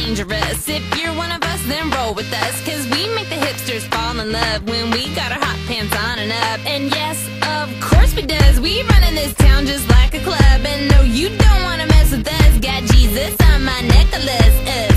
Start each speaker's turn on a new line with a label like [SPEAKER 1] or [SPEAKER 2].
[SPEAKER 1] dangerous. If you're one of us, then roll with us, cause we make the hipsters fall in love when we got our hot pants on and up. And yes, of course we does, we run in this town just like a club. And no, you don't wanna mess with us, got Jesus on my necklace.